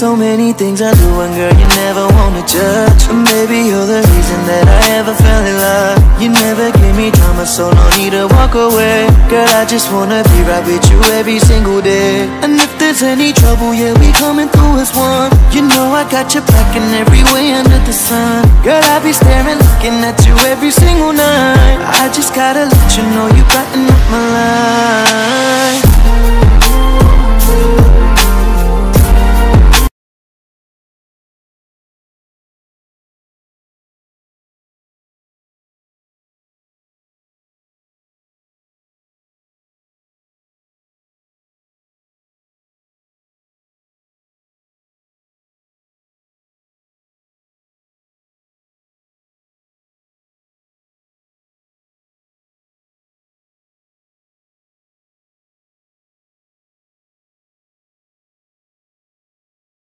so many things I do, and girl, you never wanna judge. And baby, you're the reason that I ever fell in love. You never gave me drama, so no need to walk away. Girl, I just wanna be right with you every single day. And if there's any trouble, yeah, we coming through as one. You know I got your back in every way under the sun. Girl, I be staring, looking at you every single night. I just gotta let you know you brighten up my life.